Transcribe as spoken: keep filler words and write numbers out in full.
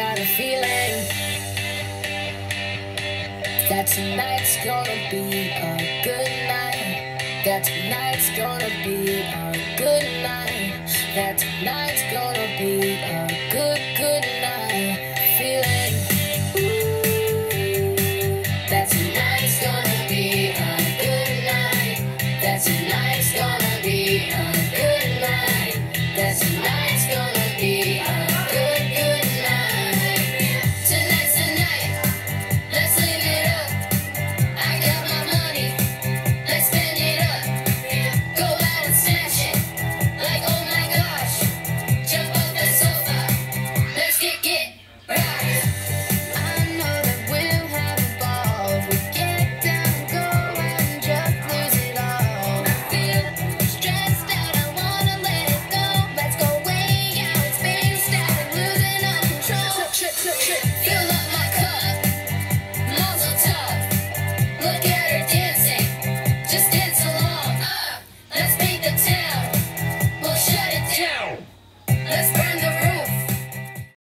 got a feeling that tonight's gonna be a good night. That tonight's gonna be a good night. That tonight's gonna be a good, good night. Feeling ooh, that tonight's gonna be a good night. That tonight's gonna be a